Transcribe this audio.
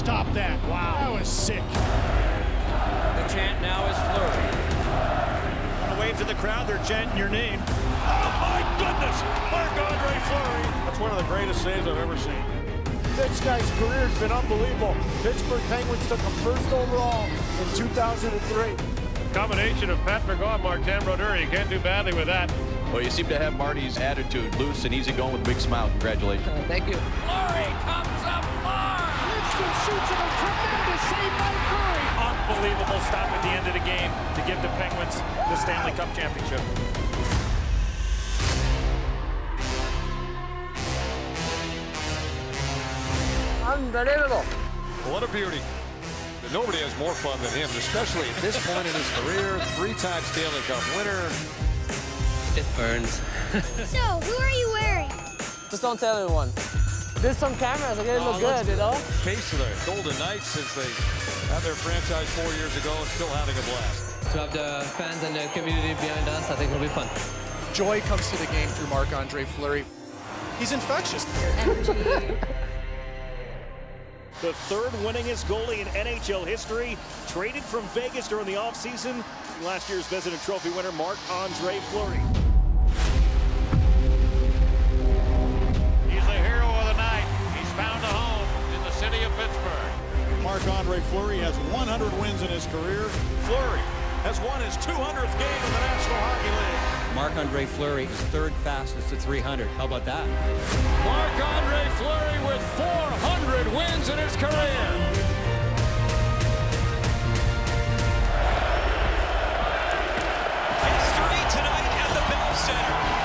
stop that. Wow. That was sick. The chant now is Fleury. Want to wave to the crowd, they're chanting your name. Oh my goodness! Marc-Andre Fleury. That's one of the greatest saves I've ever seen. This guy's career has been unbelievable. Pittsburgh Penguins took him first overall in 2003. Combination of Pat McGaw and Martin Brodeur. You can't do badly with that. Well, you seem to have Marty's attitude, loose and easy going with a big smile. Congratulations. Thank you. Fleury comes up far. Lindstrom shoots at a tremendous save by Feury. Unbelievable stop at the end of the game to give the Penguins the Stanley Cup championship. Unbelievable. What a beauty. Nobody has more fun than him, especially at this point in his career. 3-time Stanley Cup winner. It burns. So, who are you wearing? Just don't tell anyone. There's some cameras, I get it look good, you know? Case of the Golden Knights since they had their franchise 4 years ago and still having a blast. To have the fans and the community behind us, I think it'll be fun. Joy comes to the game through Marc-Andre Fleury. He's infectious. The third winningest goalie in NHL history, traded from Vegas during the offseason. Last year's Vezina Trophy winner, Marc-Andre Fleury. He's the hero of the night. He's found a home in the city of Pittsburgh. Marc-Andre Fleury has 100 wins in his career. Fleury has won his 200th game in the National Hockey League. Marc-Andre Fleury is third fastest at 300. How about that? Marc-Andre Fleury with 400 wins in his career. History tonight at the Bell Center.